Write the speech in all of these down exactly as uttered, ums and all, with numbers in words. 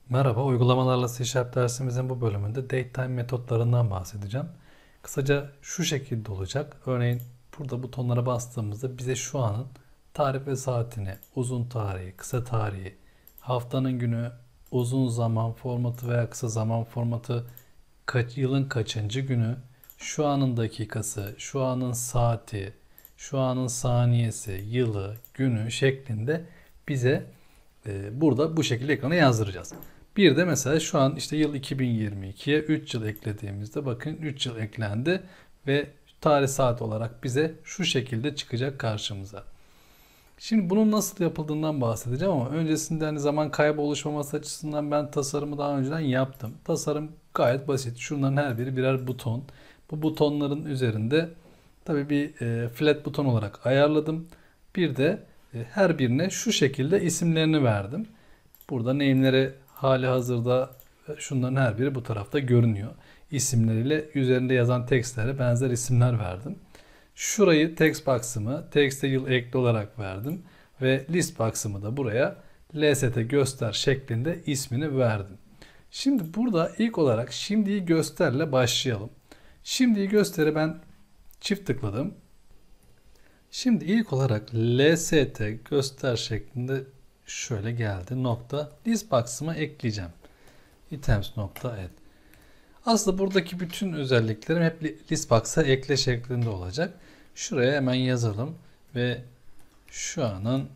Merhaba, uygulamalarla C Sharp dersimizin bu bölümünde datetime metotlarından bahsedeceğim. Kısaca şu şekilde olacak. Örneğin burada butonlara bastığımızda bize şu anın tarih ve saatini, uzun tarihi, kısa tarihi, haftanın günü, uzun zaman formatı veya kısa zaman formatı, kaç, yılın kaçıncı günü, şu anın dakikası, şu anın saati, şu anın saniyesi, yılı, günü şeklinde bize e, burada bu şekilde ekrana yazdıracağız. Bir de mesela şu an işte yıl iki bin yirmi ikiye üç yıl eklediğimizde bakın üç yıl eklendi ve tarih saat olarak bize şu şekilde çıkacak karşımıza. Şimdi bunun nasıl yapıldığından bahsedeceğim ama öncesinde hani zaman kaybı oluşmaması açısından ben tasarımı daha önceden yaptım. Tasarım gayet basit. Şunların her biri birer buton. Bu butonların üzerinde tabii bir e, flat buton olarak ayarladım. Bir de e, her birine şu şekilde isimlerini verdim. Burada name'leri hali hazırda şunların her biri bu tarafta görünüyor. İsimleriyle üzerinde yazan tekstlere benzer isimler verdim. Şurayı text box'ımı text'e yıl ekli olarak verdim. Ve list box'ımı da buraya lst göster şeklinde ismini verdim. Şimdi burada ilk olarak şimdiyi gösterle başlayalım. Şimdiyi göstere ben çift tıkladım. Şimdi ilk olarak lst göster şeklinde şöyle geldi. Nokta list box'ıma ekleyeceğim. items nokta add. Aslında buradaki bütün özelliklerim hep list box'a ekle şeklinde olacak. Şuraya hemen yazalım ve şu anın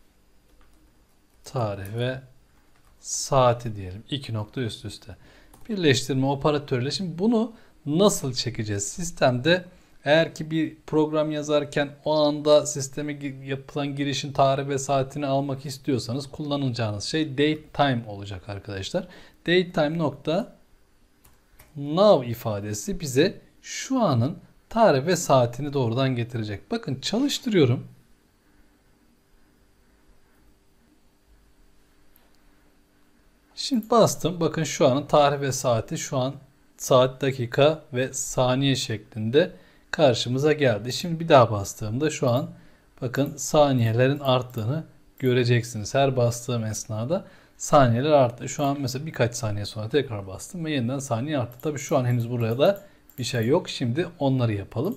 tarih ve saati diyelim. İki nokta üst üste. Birleştirme operatörüyle şimdi bunu nasıl çekeceğiz? Sistemde eğer ki bir program yazarken o anda sisteme yapılan girişin tarih ve saatini almak istiyorsanız kullanacağınız şey datetime olacak arkadaşlar. Datetime nokta now ifadesi bize şu anın tarih ve saatini doğrudan getirecek. Bakın çalıştırıyorum. Şimdi bastım. Bakın şu anın tarih ve saati şu an saat, dakika ve saniye şeklinde karşımıza geldi. Şimdi bir daha bastığımda şu an bakın saniyelerin arttığını göreceksiniz. Her bastığım esnada saniyeler arttı. Şu an mesela birkaç saniye sonra tekrar bastım ve yeniden saniye arttı. Tabii şu an henüz buraya da bir şey yok. Şimdi onları yapalım.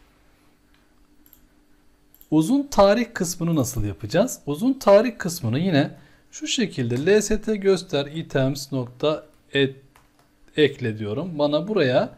Uzun tarih kısmını nasıl yapacağız? Uzun tarih kısmını yine şu şekilde lst göster items nokta add ekle diyorum. Bana buraya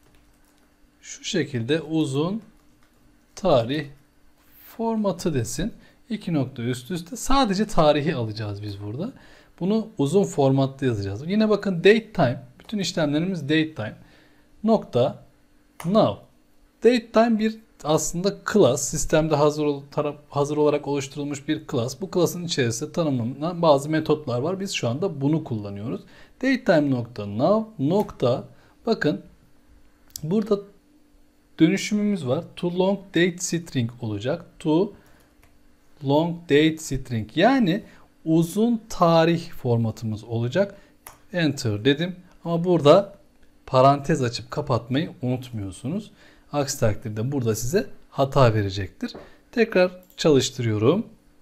şu şekilde uzun tarih formatı desin. İki nokta üst üste sadece tarihi alacağız biz burada. Bunu uzun formatta yazacağız. Yine bakın datetime. Bütün işlemlerimiz datetime. Nokta now. Datetime bir aslında class. Sistemde hazır, hazır olarak oluşturulmuş bir class. Bu class'ın içerisinde tanımlanan bazı metotlar var. Biz şu anda bunu kullanıyoruz. Datetime nokta now nokta bakın burada dönüşümümüz var. To long date string olacak. To long date string yani uzun tarih formatımız olacak. Enter dedim. Ama burada parantez açıp kapatmayı unutmuyorsunuz. Aksi takdirde burada size hata verecektir. Tekrar çalıştırıyorum.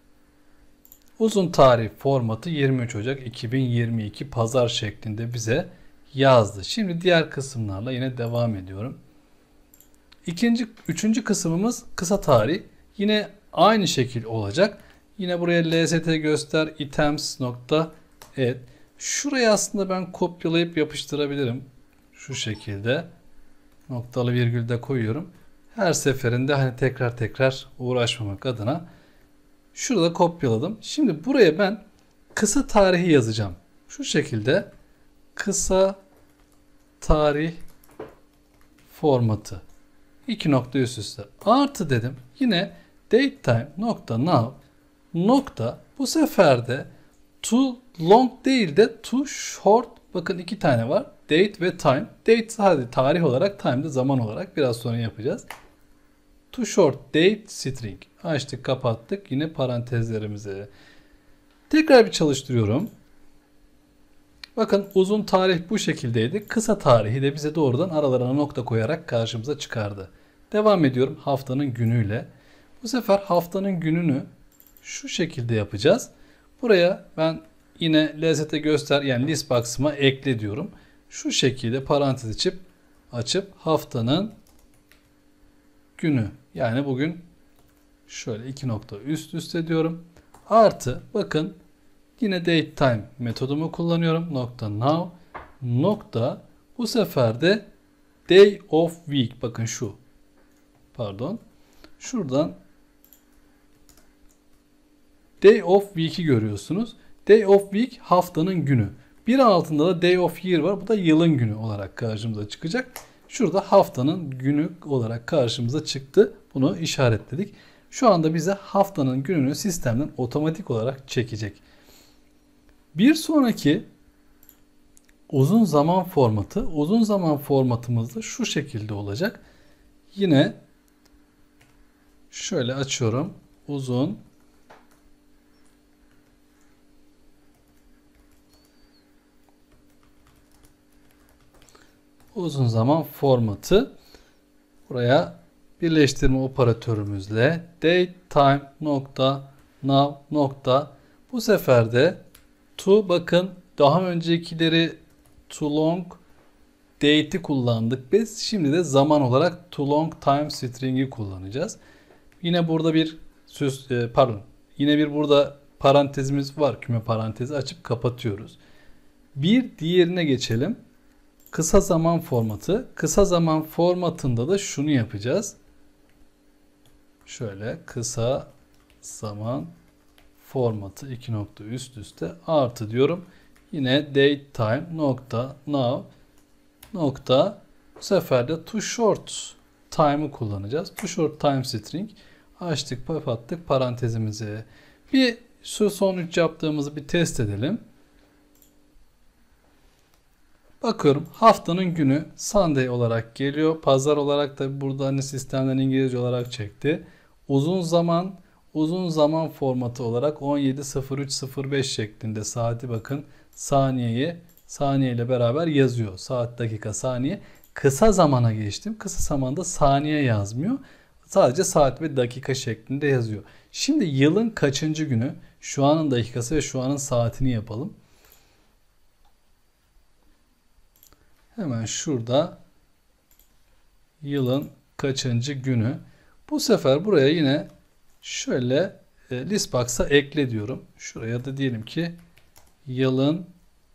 Uzun tarih formatı yirmi üç Ocak iki bin yirmi iki pazar şeklinde bize yazdı. Şimdi diğer kısımlarla yine devam ediyorum. İkinci, üçüncü kısmımız kısa tarih. Yine aynı şekil olacak. Yine buraya lst göster items nokta add. Şuraya aslında ben kopyalayıp yapıştırabilirim. Şu şekilde noktalı virgül de koyuyorum. Her seferinde hani tekrar tekrar uğraşmamak adına şurada kopyaladım. Şimdi buraya ben kısa tarihi yazacağım. Şu şekilde kısa tarih formatı. İki nokta üst üste artı dedim. Yine datetime nokta now nokta bu sefer de to long değil de to short. Bakın iki tane var. Date ve time. Date sadece tarih olarak, time de zaman olarak. Biraz sonra yapacağız. To short date string. Açtık kapattık. Yine parantezlerimizi. Tekrar bir çalıştırıyorum. Bakın uzun tarih bu şekildeydi. Kısa tarihi de bize doğrudan aralarına nokta koyarak karşımıza çıkardı. Devam ediyorum haftanın günüyle. Bu sefer haftanın gününü şu şekilde yapacağız. Buraya ben yine lst göster yani list box'ıma ekle diyorum. Şu şekilde parantez açıp açıp haftanın günü yani bugün şöyle iki nokta üst üste diyorum. Artı bakın yine date time metodumu kullanıyorum. Nokta now nokta bu sefer de day of week bakın şu pardon şuradan day of week'i görüyorsunuz. Day of week haftanın günü. Bir altında da day of year var. Bu da yılın günü olarak karşımıza çıkacak. Şurada haftanın günü olarak karşımıza çıktı. Bunu işaretledik. Şu anda bize haftanın gününü sistemden otomatik olarak çekecek. Bir sonraki uzun zaman formatı. Uzun zaman formatımız da şu şekilde olacak. Yine şöyle açıyorum. Uzun uzun zaman formatı. Buraya birleştirme operatörümüzle date time nokta now nokta bu sefer de to bakın daha öncekileri to long date'i kullandık biz. Şimdi de zaman olarak to long time string'i kullanacağız. Yine burada bir söz pardon. Yine bir burada parantezimiz var. Küme parantezi açıp kapatıyoruz. Bir diğerine geçelim. Kısa zaman formatı. Kısa zaman formatında da şunu yapacağız. Şöyle kısa zaman formatı iki nokta üst üste artı diyorum. Yine date time nokta now nokta bu sefer de to short time'ı kullanacağız. To short time string açtık kapattık parantezimizi. Bir şu son üç yaptığımızı bir test edelim. Bakıyorum haftanın günü Sunday olarak geliyor. Pazar olarak da burada hani sistemden İngilizce olarak çekti. Uzun zaman uzun zaman formatı olarak on yedi sıfır üç sıfır beş şeklinde saati bakın saniyeyi saniye ile beraber yazıyor. Saat, dakika, saniye. Kısa zamana geçtim. Kısa zamanda saniye yazmıyor. Sadece saat ve dakika şeklinde yazıyor. Şimdi yılın kaçıncı günü? Şu anın dakikası ve şu anın saatini yapalım. Hemen şurada yılın kaçıncı günü. Bu sefer buraya yine şöyle e, list box'a ekle diyorum. Şuraya da diyelim ki yılın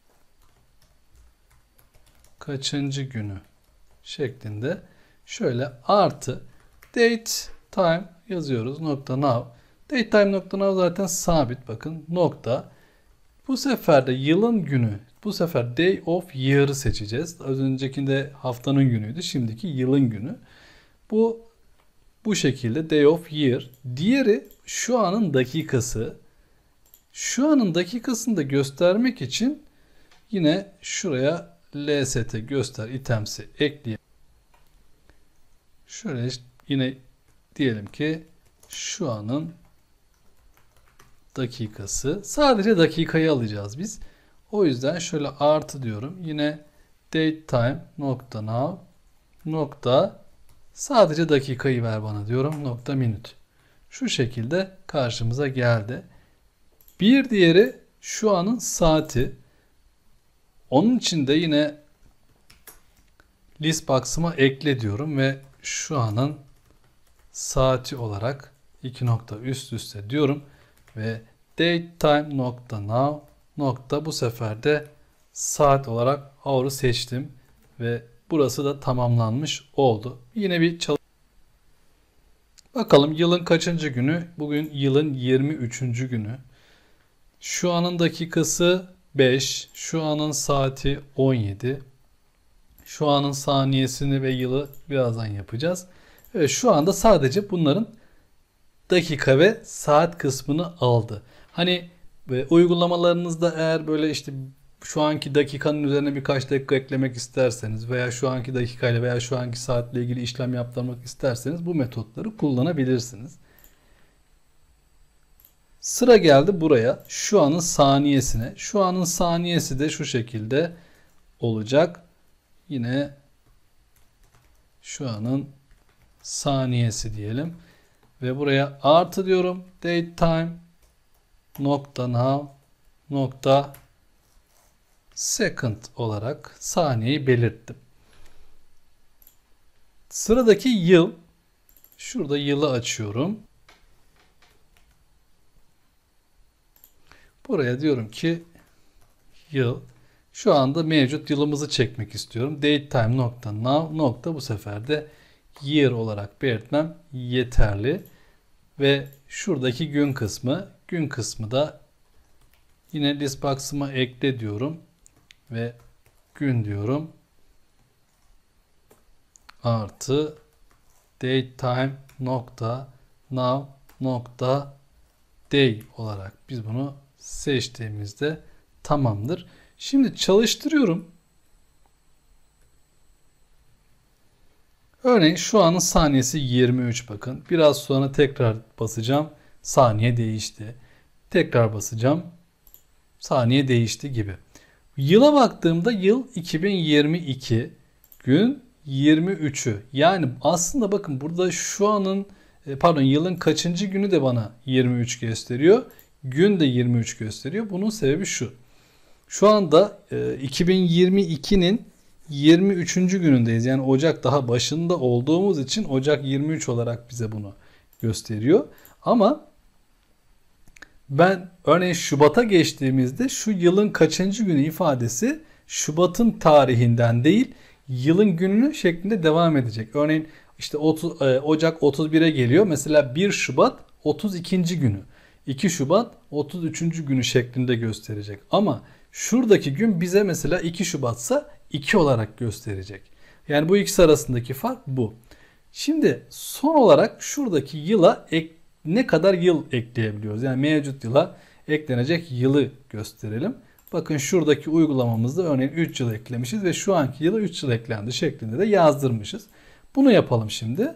kaçıncı günü şeklinde şöyle artı date time yazıyoruz. Nokta now. Date time nokta now zaten sabit bakın. Nokta. Bu sefer de yılın günü. Bu sefer day of year'ı seçeceğiz. Az öncekinde haftanın günüydü. Şimdiki yılın günü. Bu bu şekilde day of year. Diğeri şu anın dakikası. Şu anın dakikasını da göstermek için yine şuraya lst göster itemsi ekleyelim. Şöyle yine diyelim ki şu anın dakikası. Sadece dakikayı alacağız biz. O yüzden şöyle artı diyorum. Yine date time nokta now nokta sadece dakikayı ver bana diyorum. Nokta minute. Şu şekilde karşımıza geldi. Bir diğeri şu anın saati. Onun için de yine list box'ıma ekle diyorum ve şu anın saati olarak iki nokta üst üste diyorum ve date time nokta now nokta bu sefer de saat olarak hour'u seçtim ve burası da tamamlanmış oldu. Yine bir çalış. Bakalım yılın kaçıncı günü? Bugün yılın yirmi üçüncü günü. Şu anın dakikası beş, şu anın saati on yedi. Şu anın saniyesini ve yılı birazdan yapacağız. Evet, şu anda sadece bunların dakika ve saat kısmını aldı. Hani ve uygulamalarınızda eğer böyle işte şu anki dakikanın üzerine birkaç dakika eklemek isterseniz veya şu anki dakikayla veya şu anki saatle ilgili işlem yaptırmak isterseniz bu metotları kullanabilirsiniz. Sıra geldi buraya. Şu anın saniyesine. Şu anın saniyesi de şu şekilde olacak. Yine şu anın saniyesi diyelim. Ve buraya artı diyorum. Date time nokta now nokta second olarak saniyeyi belirttim. Sıradaki yıl, şurada yılı açıyorum. Buraya diyorum ki yıl. Şu anda mevcut yılımızı çekmek istiyorum. Datetime nokta now nokta bu sefer de year olarak belirtmem yeterli. Ve şuradaki gün kısmı, gün kısmı da yine list box'ıma ekle diyorum ve gün diyorum. Artı datetime nokta now nokta day olarak biz bunu seçtiğimizde tamamdır. Şimdi çalıştırıyorum. Örneğin şu anın saniyesi yirmi üç bakın. Biraz sonra tekrar basacağım. Saniye değişti. Tekrar basacağım. Saniye değişti gibi. Yıla baktığımda yıl iki bin yirmi iki. Gün yirmi üçü. Yani aslında bakın burada şu anın pardon yılın kaçıncı günü de bana yirmi üç gösteriyor. Gün de yirmi üç gösteriyor. Bunun sebebi şu. Şu anda iki bin yirmi ikinin yirmi üçüncü günündeyiz. Yani Ocak daha başında olduğumuz için Ocak yirmi üç olarak bize bunu gösteriyor. Ama ben örneğin Şubat'a geçtiğimizde şu yılın kaçıncı günü ifadesi Şubat'ın tarihinden değil yılın gününü şeklinde devam edecek. Örneğin işte otuz, Ocak otuz bire geliyor. Mesela bir Şubat otuz ikinci günü. iki Şubat otuz üçüncü günü şeklinde gösterecek. Ama şuradaki gün bize mesela iki Şubat'sa iki olarak gösterecek. Yani bu ikisi arasındaki fark bu. Şimdi son olarak şuradaki yıla ek, ne kadar yıl ekleyebiliyoruz? Yani mevcut yıla eklenecek yılı gösterelim. Bakın şuradaki uygulamamızda örneğin üç yıl eklemişiz ve şu anki yıla üç yıl eklendi şeklinde de yazdırmışız. Bunu yapalım şimdi.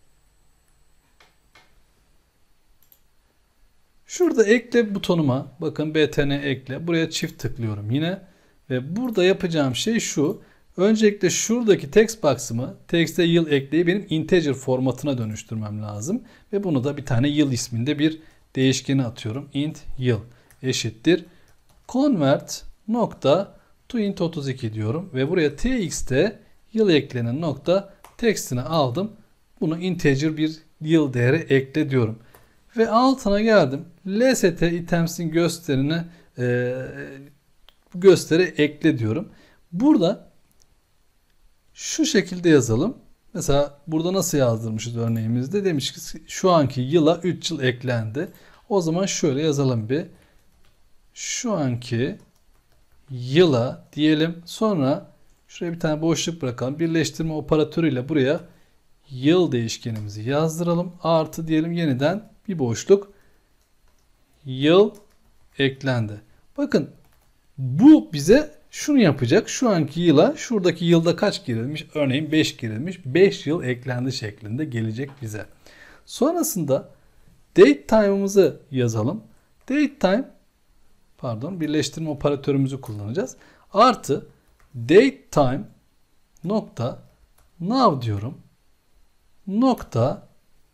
Şurada ekle butonuma bakın B T N ekle. Buraya çift tıklıyorum yine. Ve burada yapacağım şey şu. Öncelikle şuradaki text box'ımı text'e yıl ekleyip benim integer formatına dönüştürmem lazım. Ve bunu da bir tane yıl isminde bir değişkeni atıyorum. Int yıl eşittir. Convert nokta to int otuz iki diyorum. Ve buraya tx'te yıl eklenen nokta text'ini aldım. Bunu integer bir yıl değeri ekle diyorum. Ve altına geldim. Lst items'in gösterini e, gösteri ekle diyorum. Burada şu şekilde yazalım. Mesela burada nasıl yazdırmışız örneğimizde? Demiş ki şu anki yıla üç yıl eklendi. O zaman şöyle yazalım bir. Şu anki yıla diyelim. Sonra şuraya bir tane boşluk bırakalım. Birleştirme operatörüyle buraya yıl değişkenimizi yazdıralım. Artı diyelim yeniden bir boşluk. Yıl eklendi. Bakın bu bize şunu yapacak. Şu anki yıla şuradaki yılda kaç girilmiş? Örneğin beş girilmiş. beş yıl eklendi şeklinde gelecek bize. Sonrasında date time'ımızı yazalım. Date time pardon birleştirme operatörümüzü kullanacağız. Artı date time nokta now diyorum. Nokta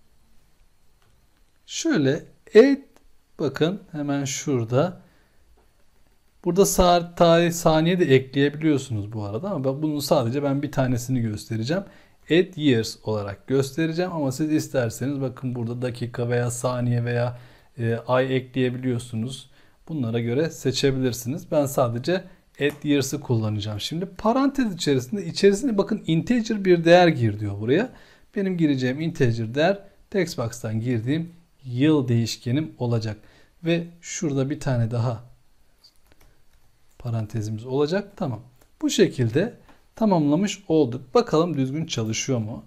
şöyle add bakın hemen şurada. Burada saat, tarih, saniye de ekleyebiliyorsunuz bu arada ama bunun sadece ben bir tanesini göstereceğim. Add years olarak göstereceğim ama siz isterseniz bakın burada dakika veya saniye veya e, ay ekleyebiliyorsunuz. Bunlara göre seçebilirsiniz. Ben sadece add years'ı kullanacağım. Şimdi parantez içerisinde içerisine bakın integer bir değer gir diyor buraya. Benim gireceğim integer değer text box'tan girdiğim yıl değişkenim olacak. Ve şurada bir tane daha parantezimiz olacak. Tamam. Bu şekilde tamamlamış olduk. Bakalım düzgün çalışıyor mu?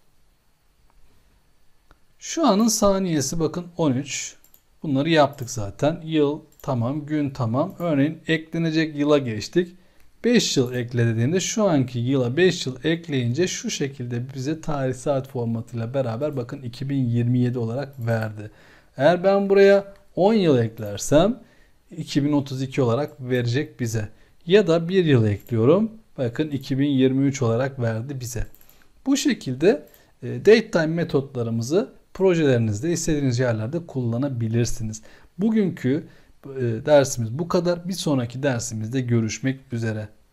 Şu anın saniyesi bakın on üç. Bunları yaptık zaten. Yıl tamam, gün tamam. Örneğin eklenecek yıla geçtik. beş yıl ekle dediğinde şu anki yıla beş yıl ekleyince şu şekilde bize tarih saat formatıyla beraber bakın iki bin yirmi yedi olarak verdi. Eğer ben buraya on yıl eklersem iki bin otuz iki olarak verecek bize. Ya da bir yıl ekliyorum. Bakın iki bin yirmi üç olarak verdi bize. Bu şekilde e, datetime metotlarımızı projelerinizde istediğiniz yerlerde kullanabilirsiniz. Bugünkü e, dersimiz bu kadar. Bir sonraki dersimizde görüşmek üzere.